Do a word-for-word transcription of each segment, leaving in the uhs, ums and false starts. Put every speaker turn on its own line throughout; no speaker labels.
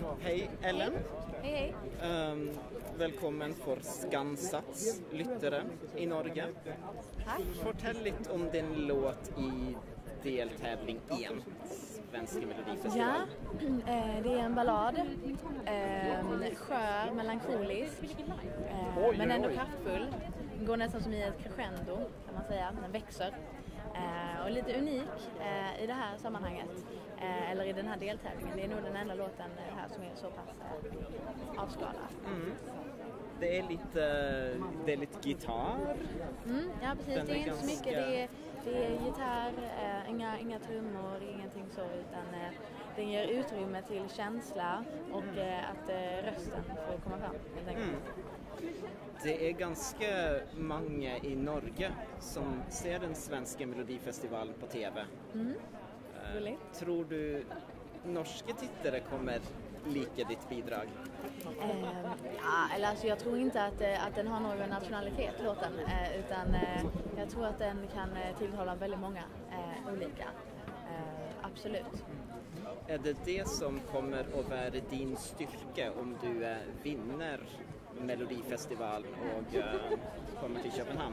Hej Ellen.
Hej, hej.
Um, velkommen for Skansats lyttere i Norge.
Tack.
Fortell lite om din låt i deltävling en, Svenska Melodifestival.
Ja, eh, det är en ballad. Eh, skör, melankolisk, eh, men ändå kraftfull. Den går nästan som i ett crescendo, kan man säga. Den växer. Eh, och lite unik eh, i det här sammanhanget. Eh, eller i den här deltävlingen. Det är nog den enda låten här som är så pass eh, avskalad.
Mm. Det är lite, det är lite gitarr.
Mm, ja, precis.
Den
det är,
är
inte
ganska...
så mycket. Det är, det är gitarr, eh, inga, inga trummor, ingenting så. Utan eh, den ger utrymme till känsla och
Mm.
eh, att eh, rösten får komma fram. helt enkelt.
Mm. Det är ganska många i Norge som ser den svenska Melodifestivalen på tv.
Mm.
Eh,
Roligt.
tror du norska tittare kommer lika ditt bidrag?
Eh, ja, eller alltså jag tror inte att, eh, att den har någon nationalitet, låten. Eh, utan eh, jag tror att den kan eh, tilltala väldigt många eh, olika. Eh, absolut.
Är det det som kommer att vara din styrka om du eh, vinner Melodifestivalen och eh, kommer till Köpenhamn?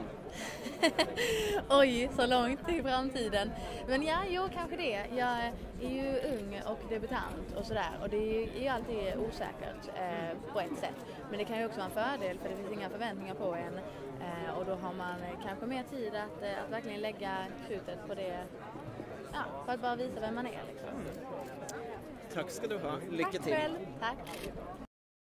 Oj, så långt i framtiden. Men ja, jo, kanske det. Jag är ju ung och debutant och sådär. Och det är ju alltid osäkert eh, på ett sätt. Men det kan ju också vara en fördel för det finns inga förväntningar på en. Eh, och då har man kanske mer tid att, eh, att verkligen lägga krutet på det. Ja, för att bara visa vem man är liksom.
Tack ska du ha. Lycka
Tack
till.
själv. Tack.